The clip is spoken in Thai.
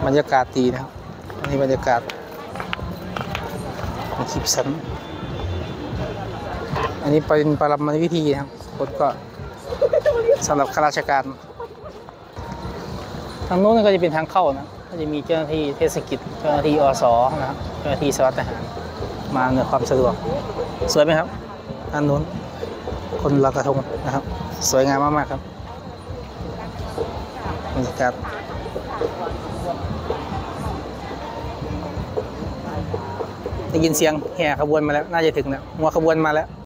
บรรยากาศดีนะครับอันนี้บรรยากาศคลิปสันอันนี้เป็นปรมาวิธีนะครับคนก็สำหรับข้าราชการทางโน้นก็จะเป็นทางเข้านะก็จะมีเจ้าหน้าที่เทศกิจเจ้าหน้าที่อสนะครับเจ้าหน้าที่สวัสดิทหารมาในความสะดวกสวยไหมครับทางโน้นคนลอยกระทงนะครับสวยงามมากๆครับบรรยากาศได้ยินเสียงแห่ขบวนมาแล้วน่าจะถึงแล้วหัวขบวนมาแล้ว